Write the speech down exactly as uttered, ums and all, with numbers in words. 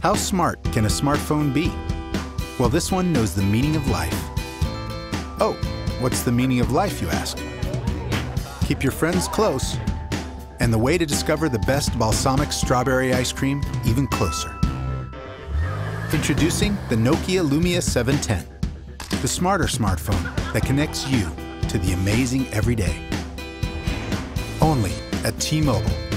How smart can a smartphone be? Well, this one knows the meaning of life. Oh, what's the meaning of life, you ask? Keep your friends close, and the way to discover the best balsamic strawberry ice cream even closer. Introducing the Nokia Lumia seven ten, the smarter smartphone that connects you to the amazing everyday. Only at T-Mobile.